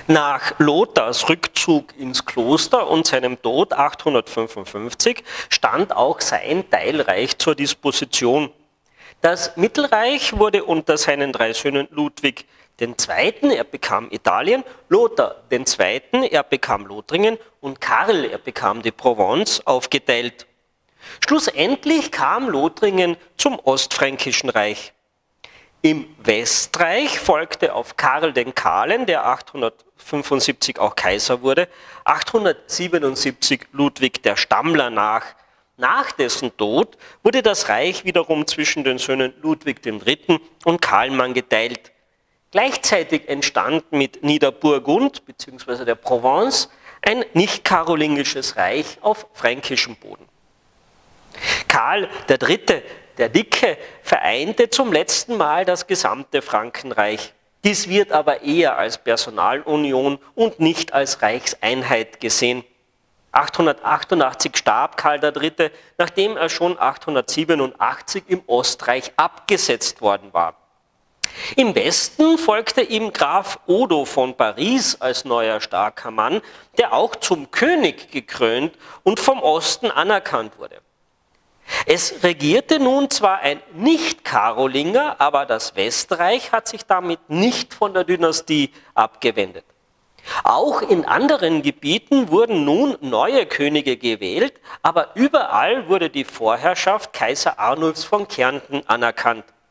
Nach Lothars Rückzug ins Kloster und seinem Tod 855 stand auch sein Teilreich zur Disposition. Das Mittelreich wurde unter seinen 3 Söhnen Ludwig II., er bekam Italien, Lothar II., er bekam Lothringen und Karl, er bekam die Provence, aufgeteilt. Schlussendlich kam Lothringen zum Ostfränkischen Reich. Im Westreich folgte auf Karl den Kahlen, der 875 auch Kaiser wurde, 877 Ludwig der Stammler nach. Nach dessen Tod wurde das Reich wiederum zwischen den Söhnen Ludwig III. Und Karlmann geteilt. Gleichzeitig entstand mit Niederburgund bzw. der Provence ein nicht-karolingisches Reich auf fränkischem Boden. Karl III., der Dicke, vereinte zum letzten Mal das gesamte Frankenreich. Dies wird aber eher als Personalunion und nicht als Reichseinheit gesehen. 888 starb Karl III., nachdem er schon 887 im Ostreich abgesetzt worden war. Im Westen folgte ihm Graf Odo von Paris als neuer starker Mann, der auch zum König gekrönt und vom Osten anerkannt wurde. Es regierte nun zwar ein Nicht-Karolinger, aber das Westreich hat sich damit nicht von der Dynastie abgewendet. Auch in anderen Gebieten wurden nun neue Könige gewählt, aber überall wurde die Vorherrschaft Kaiser Arnulfs von Kärnten anerkannt.